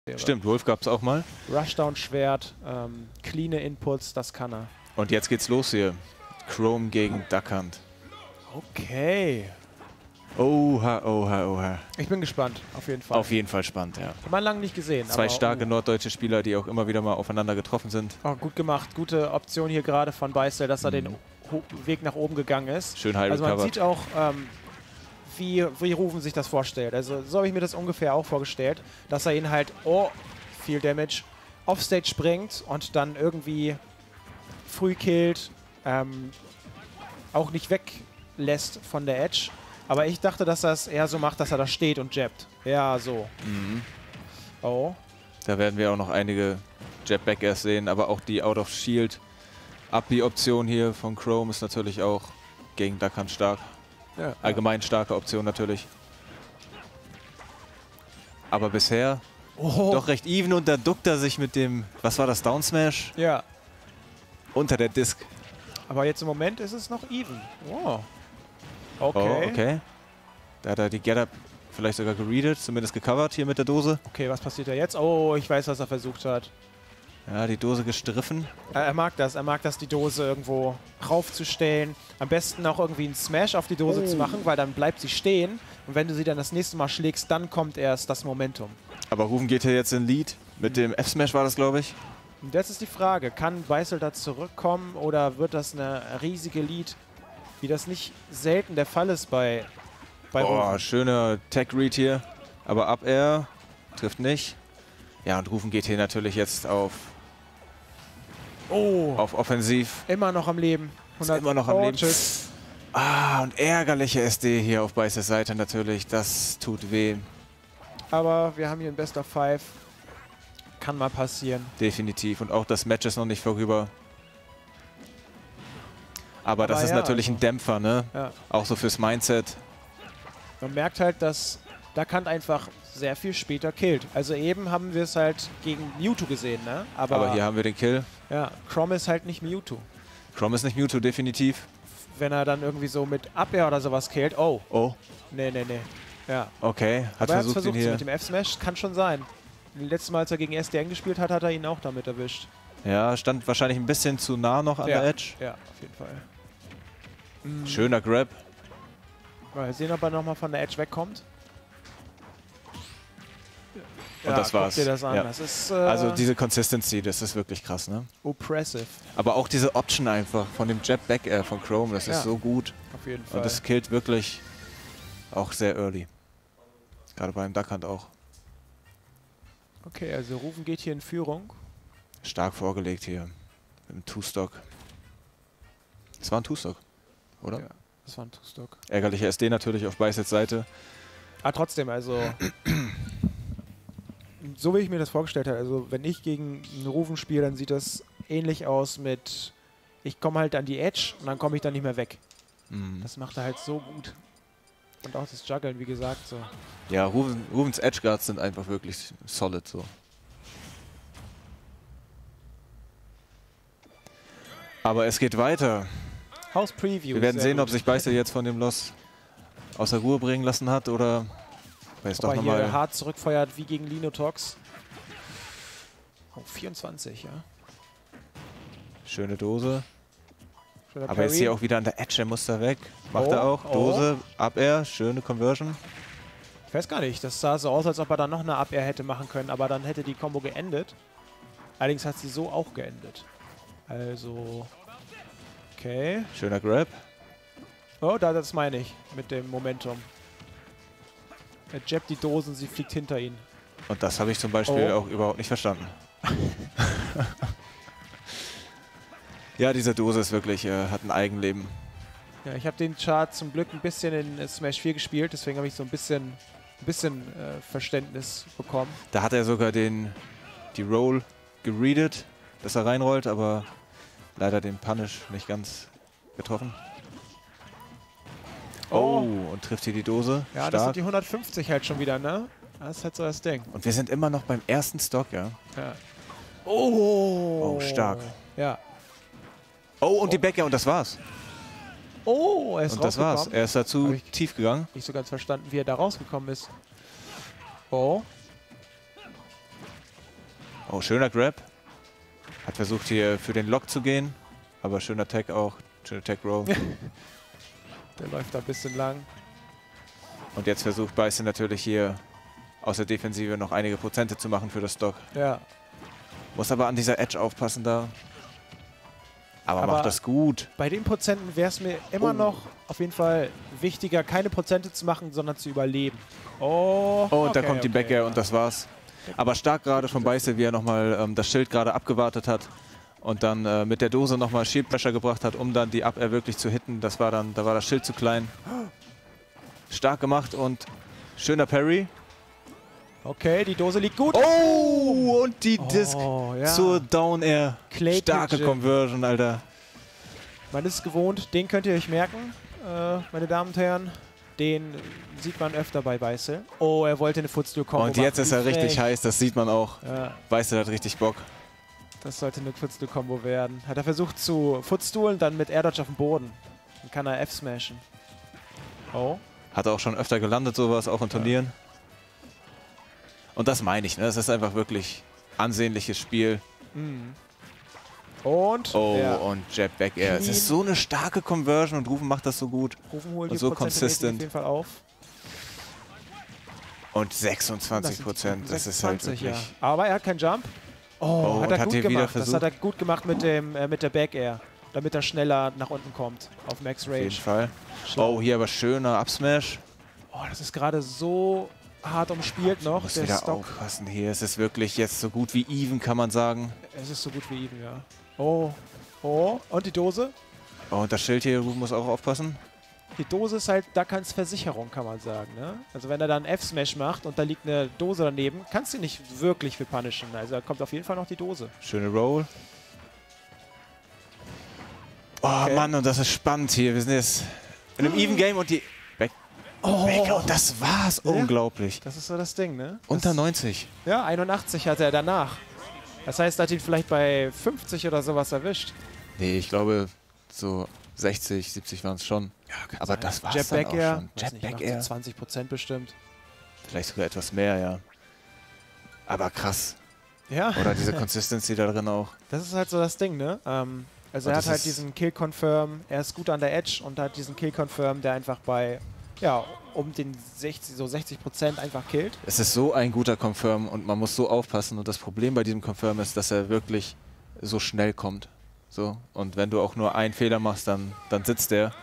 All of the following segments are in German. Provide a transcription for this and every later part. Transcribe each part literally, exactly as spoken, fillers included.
Stimmt, Wolf gab es auch mal. Rushdown-Schwert, ähm, cleane Inputs, das kann er. Und jetzt geht's los hier. Chrome gegen Duckhand. Okay. Oha, oha, oha. Ich bin gespannt, auf jeden Fall. Auf jeden Fall spannend, ja. Hat man lange nicht gesehen. Zwei aber, starke oh. norddeutsche Spieler, die auch immer wieder mal aufeinander getroffen sind. Oh, gut gemacht. Gute Option hier gerade von Beisel, dass er Mhm. den Ho Weg nach oben gegangen ist. Schön high Also man recovered. sieht auch, ähm, wie, wie Rufen sich das vorstellt. Also so habe ich mir das ungefähr auch vorgestellt, dass er ihn halt, oh, viel Damage, offstage bringt und dann irgendwie früh killt, ähm, auch nicht weglässt von der Edge. Aber ich dachte, dass er es eher so macht, dass er da steht und jabbt. Ja, so. Mhm. Oh. Da werden wir auch noch einige Jab-Backers sehen, aber auch die Out-of-Shield-Up-B-Option hier von Chrome ist natürlich auch gegen Duckhand stark. Ja, Allgemein starke Option natürlich. Aber bisher oh. doch recht even und da duckt er sich mit dem, was war das, Down Smash? Ja. Unter der Disc. Aber jetzt im Moment ist es noch even. Wow. Okay. Oh, okay. Da hat er die Get-Up vielleicht sogar gereadet, zumindest gecovert hier mit der Dose. Okay, was passiert da jetzt? Oh, ich weiß, was er versucht hat. Ja, die Dose gestriffen. Er, er mag das. Er mag das, die Dose irgendwo raufzustellen. Am besten auch irgendwie einen Smash auf die Dose Oh. zu machen, weil dann bleibt sie stehen. Und wenn du sie dann das nächste Mal schlägst, dann kommt erst das Momentum. Aber Rufen geht hier jetzt in Lead. Mit dem F-Smash war das, glaube ich. Und jetzt ist die Frage, kann Beisel da zurückkommen oder wird das eine riesige Lead, wie das nicht selten der Fall ist bei, bei Boah, Rufen. schöner Tech-Read hier. Aber Up-Air trifft nicht. Ja, und Rufen geht hier natürlich jetzt auf, Oh, auf Offensiv. immer noch am Leben. Ist immer noch am oh, Leben. Tschüss. Ah, und ärgerliche S D hier auf Beisels Seite natürlich. Das tut weh. Aber wir haben hier ein Best of Five. Kann mal passieren. Definitiv. Und auch das Match ist noch nicht vorüber. Aber, Aber das ist ja, natürlich also. ein Dämpfer, ne? Ja. Auch so fürs Mindset. Man merkt halt, dass Duckhand einfach sehr viel später killt. Also eben haben wir es halt gegen Mewtwo gesehen, ne? Aber, Aber hier haben wir den Kill. ja, Chrom ist halt nicht Mewtwo. Chrom ist nicht Mewtwo, definitiv. Wenn er dann irgendwie so mit Abwehr oder sowas killt, oh, Oh, nee, nee, nee. Ja. okay. Hat Aber er hat versucht, versucht ihn so hier. mit dem F-Smash, kann schon sein. Letztes Mal, als er gegen S D N gespielt hat, hat er ihn auch damit erwischt. Ja, stand wahrscheinlich ein bisschen zu nah noch an ja. der Edge. Ja, auf jeden Fall. Mhm. Schöner Grab. Mal sehen, ob er nochmal von der Edge wegkommt. Und das war's. Guck dir das an. Ja. Das ist äh, Also diese Consistency, das ist wirklich krass, ne? oppressive. Aber auch diese Option einfach von dem Jab Back Air von Chrome, das Ja. ist so gut. Auf jeden Fall. Und das killt wirklich auch sehr early. Gerade beim Duckhand auch. Okay, also Rufen geht hier in Führung. Stark vorgelegt hier. Mit dem Two-Stock. Das war ein Two-Stock, oder? Ja, das war ein Two-Stock. Ärgerlicher S D natürlich auf Beisels Seite. Ah, trotzdem, also so wie ich mir das vorgestellt habe, also wenn ich gegen einen Rufen spiele, dann sieht das ähnlich aus mit, ich komme halt an die Edge und dann komme ich dann nicht mehr weg. Mhm. Das macht er halt so gut. Und auch das Juggeln, wie gesagt, so. Ja, Rufen, Rufens Edge Guards sind einfach wirklich solid so. Aber es geht weiter. House Preview. Wir werden sehr sehen, gut. ob sich Beisel jetzt von dem Loss aus der Ruhe bringen lassen hat oder weil es Ob doch er hier nochmal. hart zurückfeuert wie gegen Linotox. Oh, vierundzwanzig, ja. Schöne Dose. Schöner Aber jetzt Parry. hier auch wieder an der Edge, der muss da weg. Macht Oh, er auch. oh. Dose, Up-Air, schöne Conversion. Ich weiß gar nicht, das sah so aus, als ob er dann noch eine Up-Air hätte machen können, aber dann hätte die Combo geendet. Allerdings hat sie so auch geendet. Also, okay. Schöner Grab. Oh, da, das meine ich mit dem Momentum. Er jabbt die Dosen, sie fliegt hinter ihn. Und das habe ich zum Beispiel Oh. auch überhaupt nicht verstanden. Ja, diese Dose ist wirklich, äh, hat ein Eigenleben. Ja, ich habe den Chart zum Glück ein bisschen in äh, Smash vier gespielt, deswegen habe ich so ein bisschen, ein bisschen äh, Verständnis bekommen. Da hat er sogar den, die Roll gereadet, dass er reinrollt, aber leider den Punish nicht ganz getroffen. Oh, Oh. und trifft hier die Dose. Ja, Stark. das sind die hundertfünfzig halt schon wieder, ne? Das ist halt so das Ding. Und wir sind immer noch beim ersten Stock, ja. Ja. Oh. Oh, stark. Ja. Oh, und die Backer, und das war's. Oh, er ist Und das war's. rausgekommen. Er ist dazu Hab ich- tief gegangen. Nicht so ganz verstanden, wie er da rausgekommen ist. Oh. Oh, schöner Grab. Hat versucht hier für den Lock zu gehen. Aber schöner Tag auch. Schöner Tag Row. Der läuft da ein bisschen lang. Und jetzt versucht Bison natürlich hier aus der Defensive noch einige Prozente zu machen für das Stock. Ja. Muss aber an dieser Edge aufpassen da. Aber, Aber macht das gut. Bei den Prozenten wäre es mir immer Oh. noch auf jeden Fall wichtiger, keine Prozente zu machen, sondern zu überleben. Oh, Oh, und da okay, kommt die okay, Backer ja. und das war's. Aber stark gerade von Bison, wie er nochmal ähm, das Schild gerade abgewartet hat. Und dann äh, mit der Dose nochmal Shield Pressure gebracht hat, um dann die Up-Air wirklich zu hitten. Das war dann, da war das Schild zu klein. Stark gemacht und schöner Parry. Okay, die Dose liegt gut. Oh, und die Disc Oh, ja. zur Down Air. Clay Starke Pigeon. Conversion, Alter. Man ist es gewohnt, den könnt ihr euch merken, äh, meine Damen und Herren. Den sieht man öfter bei Beißel. Oh, er wollte eine Footstool-Kombo Und jetzt machen. ist er Wie richtig frech. heiß, das sieht man auch. Ja, Beißel hat richtig Bock. das sollte eine Footstool-Kombo werden. Hat er versucht zu Footstoolen, dann mit Air Dodge auf dem Boden. Dann kann er F-smashen. Oh. Hat auch schon öfter gelandet, sowas, auch in Turnieren. Und das meine ich, ne? Das ist einfach wirklich ansehnliches Spiel. Mhm. Und? Oh, ja. und Jab Back Air. Es Clean. ist so eine starke Conversion und Rufen macht das so gut. Rufen holt und die so Prozente mäßig consistent. auf jeden Fall auf. Und sechsundzwanzig Prozent, das ist halt sechsundzwanzig, wirklich... ja. Aber er hat keinen Jump. Oh, Oh, hat und er hat gut hier wieder gemacht. Das versucht. hat er gut gemacht mit, dem, äh, mit der Back Air. Damit er schneller nach unten kommt. Auf Max Auf jeden Range. Fall. Schlau. Oh, hier aber schöner Upsmash. Oh, das ist gerade so hart umspielt noch. Muss Der wieder Stock. aufpassen hier. Es ist wirklich jetzt so gut wie even, kann man sagen. Es ist so gut wie even, ja. Oh. Oh. Und die Dose? Oh, und das Schild hier, Rufen muss auch aufpassen. Die Dose ist halt Duckhans Versicherung, kann man sagen. Ne? Also wenn er dann F-Smash macht und da liegt eine Dose daneben, kannst du ihn nicht wirklich für punishen. Also da kommt auf jeden Fall noch die Dose. Schöne Roll. Oh Okay. Mann, und das ist spannend hier. Wir sind jetzt in einem Even Game und die Back, Oh. Back und das war's. Ja. Unglaublich. Das ist so das Ding, ne? Unter Das, neunzig. ja, einundachtzig hatte er danach. Das heißt, er hat ihn vielleicht bei fünfzig oder sowas erwischt. Nee, ich glaube so sechzig, siebzig waren es schon. Aber das war's Jab dann Back auch Air. schon. Weiß Jab nicht, Back macht Air. so zwanzig Prozent bestimmt. Vielleicht sogar etwas mehr, ja. Aber krass. Ja, Oder diese Consistency da drin auch. das ist halt so das Ding, ne? Ähm, also Und er das hat halt ist- diesen Kill-Confirm, er ist gut an der Edge und hat diesen Kill-Confirm, der einfach bei, ja, um den sechzig, so sechzig Prozent einfach killt. Es ist so ein guter Confirm und man muss so aufpassen. Und das Problem bei diesem Confirm ist, dass er wirklich so schnell kommt. So. Und wenn du auch nur einen Fehler machst, dann, dann sitzt der.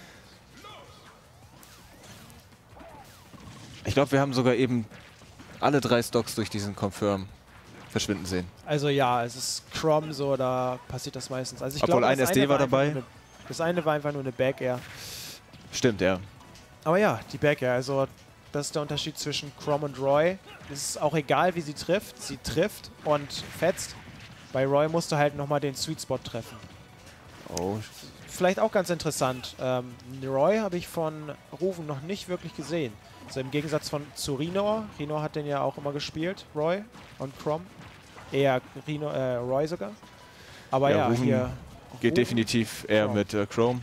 Ich glaube, wir haben sogar eben alle drei Stocks durch diesen Confirm verschwinden sehen. Also ja, es ist Crom, so, da passiert das meistens. Also ich Obwohl glaube, ein das S D eine war einfach dabei. nur Eine, das eine war einfach nur eine Back Air. Stimmt, ja. Aber ja, die Back Air, also das ist der Unterschied zwischen Crom und Roy. Es ist auch egal, wie sie trifft. Sie trifft und fetzt. Bei Roy musst du halt nochmal den Sweet Spot treffen. Oh, Vielleicht auch ganz interessant. Ähm, Roy habe ich von Rufen noch nicht wirklich gesehen. Also im Gegensatz von zu Rino. Rino hat den ja auch immer gespielt, Roy und Crom. Eher Rino, äh, Roy sogar. Aber ja, Ja, Rufen hier geht Rufen. definitiv eher Chrome. mit äh, Chrome.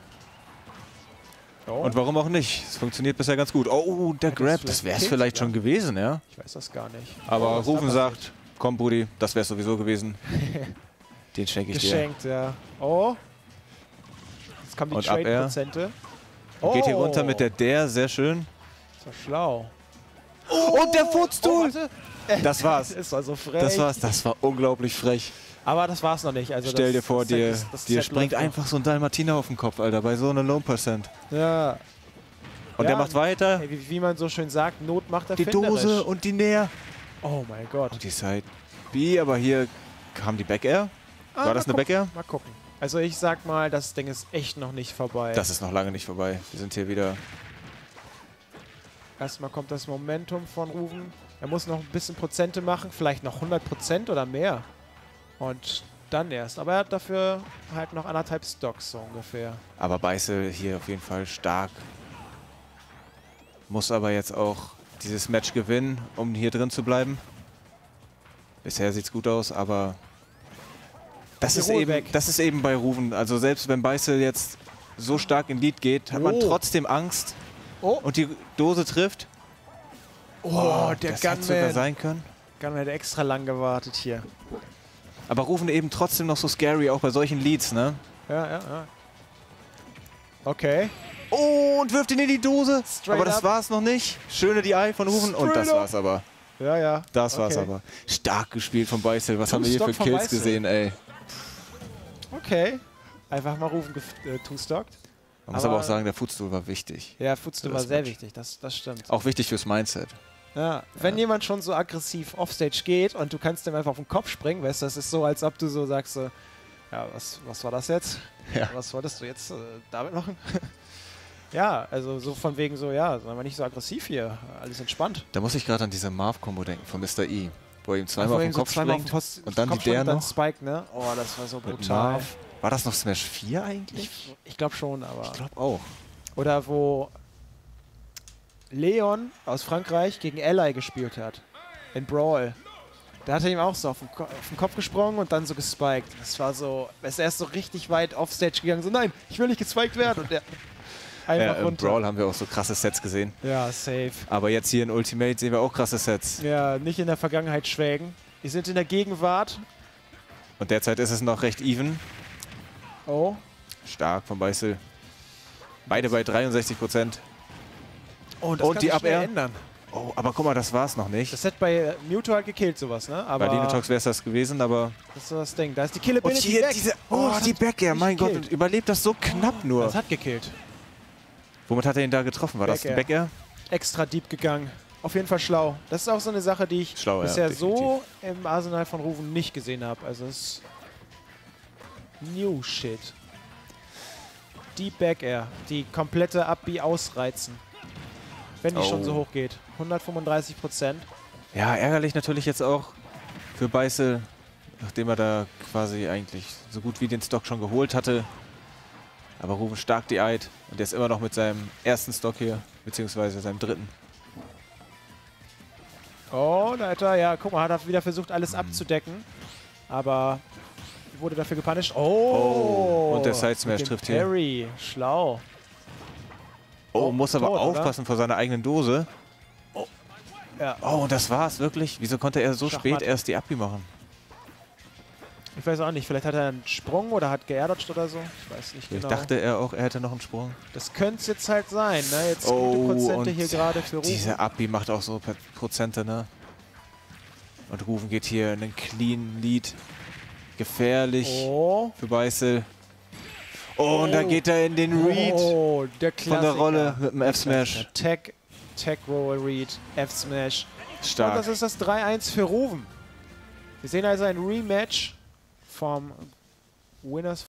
Oh, Und warum auch nicht? Es funktioniert bisher ganz gut. Oh, der Hätte es Grab, vielleicht das wäre es gekillt vielleicht sogar. schon gewesen, ja. ich weiß das gar nicht. Aber Oh, was da Rufen passiert. sagt, komm Brudi, das wäre sowieso gewesen. Den schenke ich dir. Geschenkt, ja. Oh. Jetzt kommen die Und Up Air. Trade-Prozente. Oh. Geht hier runter mit der Der, sehr schön. Das war schlau. Und der Oh, Footstool! warte. Das war's. Das war so frech. Das war's. Das war unglaublich frech. Aber das war's noch nicht. Also Stell das, dir vor, das Set dir, ist- das dir Set springt läuft noch. einfach so ein Dalmatiner auf den Kopf, Alter, bei so einer Lone Percent. Ja. Und Ja, der macht weiter. Hey, wie, wie man so schön sagt, Not macht Die erfinderisch. Dose und die Näher. Oh mein Gott. Und die Side B, aber hier kam die Back Air. Ah, War das mal eine Back Air? gucken, Mal gucken. Also ich sag mal, das Ding ist echt noch nicht vorbei. Das ist noch lange nicht vorbei. Wir sind hier wieder. Erstmal kommt das Momentum von Rufen. Er muss noch ein bisschen Prozente machen, vielleicht noch hundert Prozent oder mehr. Und dann erst. Aber er hat dafür halt noch anderthalb Stocks so ungefähr. Aber Beißel hier auf jeden Fall stark. Muss aber jetzt auch dieses Match gewinnen, um hier drin zu bleiben. Bisher sieht's gut aus, aber das Die ist, Ruhe eben, weg. das ist eben bei Rufen. Also selbst wenn Beißel jetzt so stark in Lead geht, hat man Oh. trotzdem Angst Oh, und die Dose trifft. oh der das hätte sogar Gunman. sein können. Gunner hätte extra lang gewartet hier. Aber Rufen eben trotzdem noch so scary, auch bei solchen Leads, ne? Ja, ja, ja. Okay. Oh, und wirft ihn in die Dose. Straight aber das up. war's noch nicht. Schöne D I von Rufen. Und das Straight war's aber. Ja, ja. Das war's Okay. aber. Stark gespielt von Beißel. Was haben wir hier für Two-Stock von Kills Beißel. gesehen, ey. Okay. Einfach mal Rufen äh, two-stocked. Man muss aber auch sagen, der Footstool war wichtig. Ja, Footstool Für war das sehr Match. wichtig, das, das stimmt. Auch wichtig fürs Mindset. Ja, wenn Ja. jemand schon so aggressiv offstage geht und du kannst dem einfach auf den Kopf springen, weißt du, das ist so, als ob du so sagst, so, ja, was, was war das jetzt? Ja. Was wolltest du jetzt äh, damit machen? Ja, also so von wegen so, ja, sei mal nicht so aggressiv hier, alles entspannt. Da muss ich gerade an diese Marv-Kombo denken von Mister E, wo er ihm zweimal Wo auf er den ihm so Kopf zweimal auf den springt Post- und dann Kopf die springt der und dann noch Spike, ne? Oh, das war so mit brutal. Marv. War das noch Smash vier eigentlich? Ich, ich glaube schon, aber... Ich glaube auch. Oder wo Leon aus Frankreich gegen Ally gespielt hat. In Brawl. Da hat er ihm auch so auf den, Ko auf den Kopf gesprungen und dann so gespiked. Das war so, er ist erst so richtig weit offstage gegangen, so nein, ich will nicht gespiked werden. Und der einfach Ja, Im runter. Brawl haben wir auch so krasse Sets gesehen. Ja, safe. Aber jetzt hier in Ultimate sehen wir auch krasse Sets. Ja, nicht in der Vergangenheit schwelgen. Wir sind in der Gegenwart. Und derzeit ist es noch recht even. Oh. Stark von Beißel. Beide bei dreiundsechzig Prozent. Oh, das Und kann die sich schnell Up-Air. ändern. Oh, aber guck mal, das war's noch nicht. Das hätte bei äh, Mewtwo halt gekillt, sowas, ne? Aber Bei Dinotox wäre es das gewesen, aber... das ist so das Ding. Da ist die Und Killability hier weg. diese... Oh, Oh, das die hat Back-Air, nicht mein Gott, gekillt. und überlebt das so knapp nur. Das hat gekillt. Womit hat er ihn da getroffen? War das ein Back-Air. Back-Air? Extra deep gegangen. Auf jeden Fall schlau. Das ist auch so eine Sache, die ich Schlau, ja, bisher so im Arsenal von Rufen nicht gesehen habe. Also es ist New Shit. Die Back Air, die komplette Up-B ausreizen. Wenn die Oh. schon so hoch geht. hundertfünfunddreißig Prozent. Ja, ärgerlich natürlich jetzt auch für Beißel, nachdem er da quasi eigentlich so gut wie den Stock schon geholt hatte. Aber Rufen stark die Eid und der ist immer noch mit seinem ersten Stock hier, beziehungsweise seinem dritten. Oh, da hat er, ja, guck mal, hat er wieder versucht, alles abzudecken. Aber wurde dafür gepunished. Oh! Oh, und der Side Smash mit dem trifft hier. Parry. Schlau. Oh, Oh, muss aber tot, oder? aufpassen vor seiner eigenen Dose. Ja. Oh, und das war's wirklich. Wieso konnte er so Schachmatt. spät erst die Abi machen? Ich weiß auch nicht, vielleicht hat er einen Sprung oder hat geairdodged oder so. Ich weiß nicht Ich genau. dachte er auch, er hätte noch einen Sprung. Das könnte es jetzt halt sein, ne? Jetzt Oh, gute Prozente und hier gerade für Rufen. Diese Abi macht auch so per- Prozente, ne? Und Rufen geht hier in einen clean Lead. Gefährlich Oh. für Beißel. Oh, und da Oh. geht er in den Read Oh, der Klassiker. von der Rolle mit dem F-Smash. Tech, Tech Roll Read, F-Smash. Und Stark. das ist das drei eins für Rufen. Wir sehen also ein Rematch vom Winners